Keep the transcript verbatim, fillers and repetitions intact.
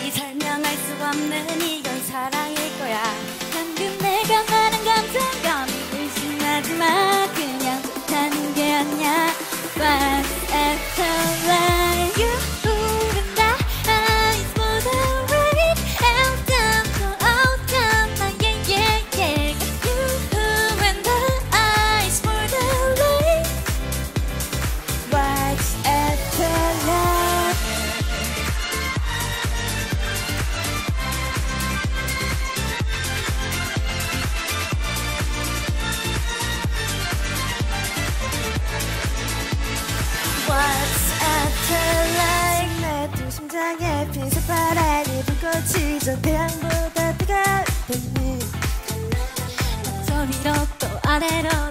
말이 설명할 수 없는 이건 사랑일 거야. 방금 내가 말한 감정감이 의심하지 마. 그냥 좋다는 게 아니야. What's at the line? You and the eyes for the rain. Out down for out down. Yeah yeah yeah. You and the eyes for the rain. What's at the line? What's at the line? 내 두 심장에 핀 새파란 이 불꽃이 저 태양보다 뜨거웠더니 저 위로 또 아래로